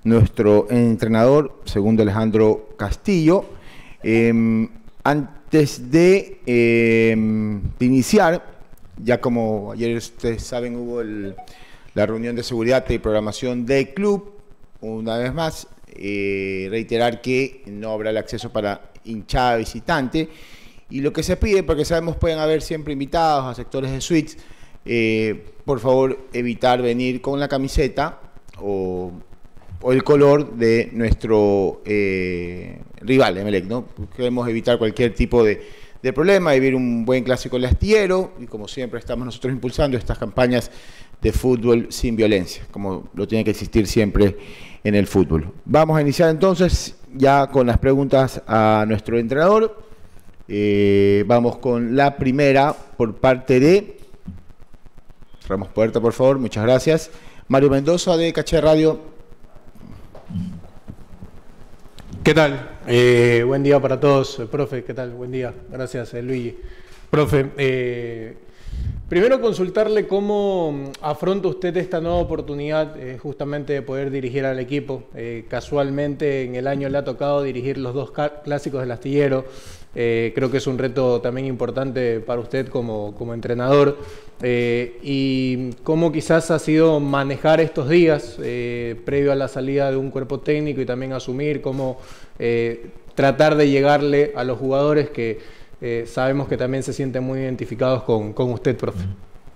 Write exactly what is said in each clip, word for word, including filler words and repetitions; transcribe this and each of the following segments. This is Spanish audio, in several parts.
nuestro entrenador, segundo Alejandro Castillo. Eh, antes de, eh, de iniciar, ya como ayer ustedes saben, hubo el, la reunión de seguridad y programación del club, una vez más, eh, reiterar que no habrá el acceso para hinchada visitante, y lo que se pide, porque sabemos pueden haber siempre invitados a sectores de suites, eh, por favor evitar venir con la camiseta o, o el color de nuestro eh, rival, Emelec, ¿no? Queremos evitar cualquier tipo de, de problema, vivir un buen clásico en el astillero, y como siempre estamos nosotros impulsando estas campañas de fútbol sin violencia, como lo tiene que existir siempre en el fútbol. Vamos a iniciar entonces ya con las preguntas a nuestro entrenador. Eh, vamos con la primera por parte de Ramos Puerta, por favor, muchas gracias. Mario Mendoza de Caché Radio. ¿Qué tal? Eh, buen día para todos, profe, ¿qué tal? Buen día, gracias, eh, Luigi. Profe, eh, primero consultarle cómo afronta usted esta nueva oportunidad eh, justamente de poder dirigir al equipo. Eh, casualmente en el año le ha tocado dirigir los dos clásicos del astillero. Eh, creo que es un reto también importante para usted como, como entrenador. Eh, y cómo quizás ha sido manejar estos días eh, previo a la salida de un cuerpo técnico y también asumir cómo eh, tratar de llegarle a los jugadores que eh, sabemos que también se sienten muy identificados con, con usted, profe.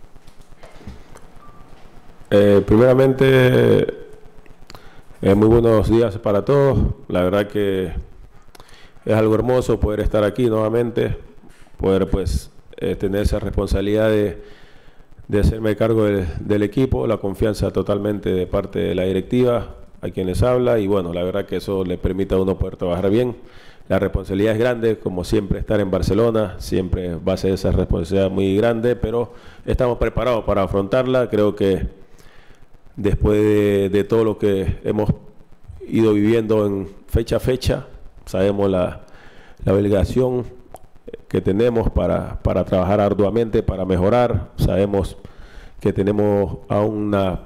Eh, primeramente, eh, muy buenos días para todos. La verdad que es algo hermoso poder estar aquí nuevamente, poder pues eh, tener esa responsabilidad de, de hacerme cargo de, del equipo, la confianza totalmente de parte de la directiva, a quienes habla, y bueno, la verdad que eso le permite a uno poder trabajar bien. La responsabilidad es grande, como siempre estar en Barcelona, siempre va a ser esa responsabilidad muy grande, pero estamos preparados para afrontarla. Creo que después de, de todo lo que hemos ido viviendo en fecha a fecha, sabemos la, la obligación que tenemos para, para trabajar arduamente, para mejorar. Sabemos que tenemos aún una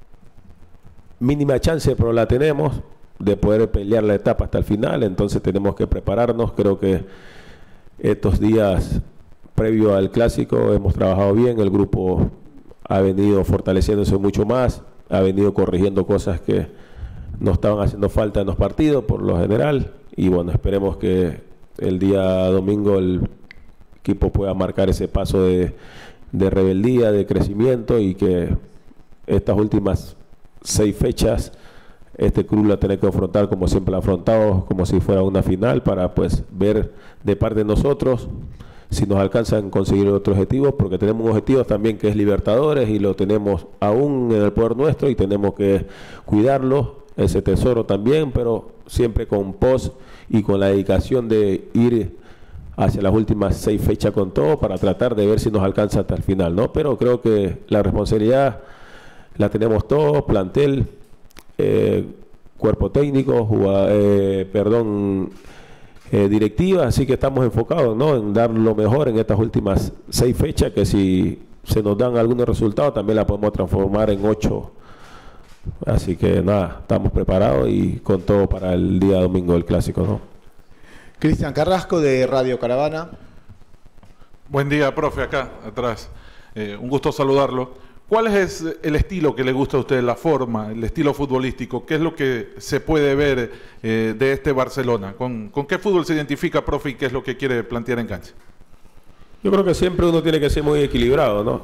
mínima chance, pero la tenemos, de poder pelear la etapa hasta el final. Entonces tenemos que prepararnos. Creo que estos días previo al clásico hemos trabajado bien, el grupo ha venido fortaleciéndose mucho más, ha venido corrigiendo cosas que no estaban haciendo falta en los partidos por lo general, y bueno, esperemos que el día domingo el equipo pueda marcar ese paso de, de rebeldía, de crecimiento, y que estas últimas seis fechas este club la tiene que afrontar como siempre la ha afrontado, como si fuera una final, para pues ver de parte de nosotros si nos alcanzan a conseguir otros objetivos, porque tenemos un objetivo también que es Libertadores, y lo tenemos aún en el poder nuestro y tenemos que cuidarlo, ese tesoro también, pero siempre con pos y con la dedicación de ir hacia las últimas seis fechas con todo, para tratar de ver si nos alcanza hasta el final, ¿no? Pero creo que la responsabilidad la tenemos todos, plantel, eh, cuerpo técnico, jugador, eh, perdón, eh, directiva, así que estamos enfocados, ¿no?, en dar lo mejor en estas últimas seis fechas, que si se nos dan algunos resultados también la podemos transformar en ocho. Así que nada, estamos preparados y con todo para el día domingo del clásico, ¿no? Cristian Carrasco de Radio Caravana. Buen día, profe, acá atrás. Eh, un gusto saludarlo. ¿Cuál es el estilo que le gusta a usted, la forma, el estilo futbolístico? ¿Qué es lo que se puede ver eh, de este Barcelona? ¿Con, ¿Con qué fútbol se identifica, profe, y qué es lo que quiere plantear en cancha? Yo creo que siempre uno tiene que ser muy equilibrado, ¿no?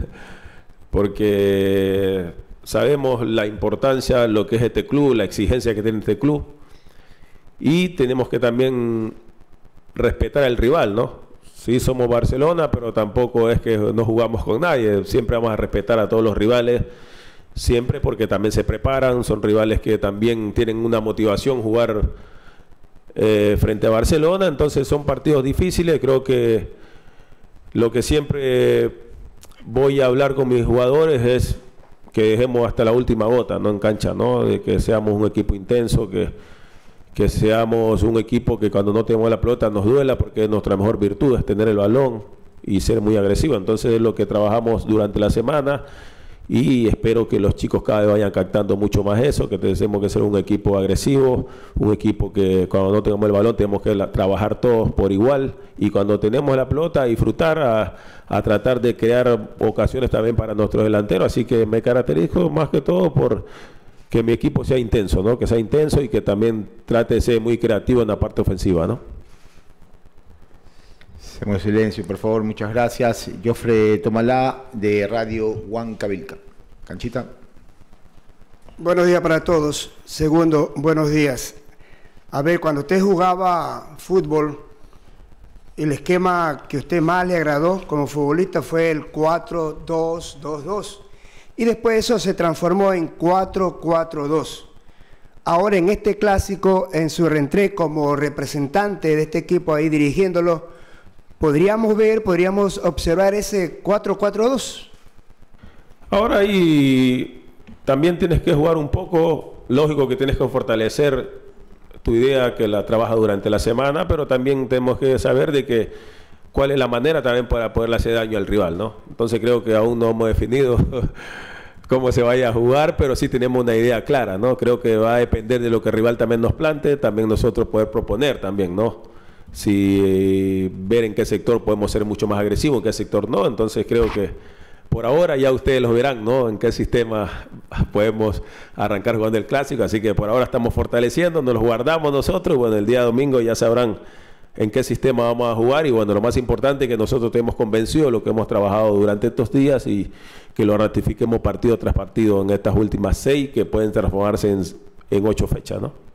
Porque sabemos la importancia, lo que es este club, la exigencia que tiene este club, y tenemos que también respetar al rival, ¿no? Sí, somos Barcelona, pero tampoco es que no jugamos con nadie. Siempre vamos a respetar a todos los rivales, siempre, porque también se preparan. Son rivales que también tienen una motivación jugar eh, frente a Barcelona. Entonces son partidos difíciles. Creo que lo que siempre voy a hablar con mis jugadores es que dejemos hasta la última gota, ¿no?, en cancha, ¿no? De que seamos un equipo intenso, que que seamos un equipo que cuando no tenemos la pelota nos duela, porque es nuestra mejor virtud, es tener el balón y ser muy agresivo. Entonces es lo que trabajamos durante la semana, y espero que los chicos cada vez vayan captando mucho más eso, que tenemos que ser un equipo agresivo, un equipo que cuando no tengamos el balón tenemos que la, trabajar todos por igual, y cuando tenemos la pelota disfrutar a, a tratar de crear ocasiones también para nuestros delanteros. Así que me caracterizo más que todo por que mi equipo sea intenso, ¿no? Que sea intenso y que también trate de ser muy creativo en la parte ofensiva, ¿no? Hacemos silencio, por favor, muchas gracias. Jofre Tomalá, de Radio Huancavilca. Canchita. Buenos días para todos. Segundo, buenos días. A ver, cuando usted jugaba fútbol, el esquema que a usted más le agradó como futbolista fue el cuatro dos dos dos. Y después eso se transformó en cuatro cuatro dos. Ahora en este clásico, en su reentré como representante de este equipo ahí dirigiéndolo, ¿podríamos ver, podríamos observar ese cuatro cuatro dos? Ahora ahí también tienes que jugar un poco, lógico que tienes que fortalecer tu idea que la trabajas durante la semana, pero también tenemos que saber de que cuál es la manera también para poderle hacer daño al rival, ¿no? Entonces creo que aún no hemos definido cómo se vaya a jugar, pero sí tenemos una idea clara, ¿no? Creo que va a depender de lo que el rival también nos plante, también nosotros poder proponer también, ¿no? Si eh, ver en qué sector podemos ser mucho más agresivos, en qué sector no. Entonces creo que por ahora ya ustedes lo verán, ¿no? En qué sistema podemos arrancar jugando el clásico. Así que por ahora estamos fortaleciendo, nos los guardamos nosotros. Bueno, el día domingo ya sabrán en qué sistema vamos a jugar. Y bueno, lo más importante es que nosotros estemos convencidos de lo que hemos trabajado durante estos días y que lo ratifiquemos partido tras partido en estas últimas seis que pueden transformarse en, en ocho fechas, ¿no?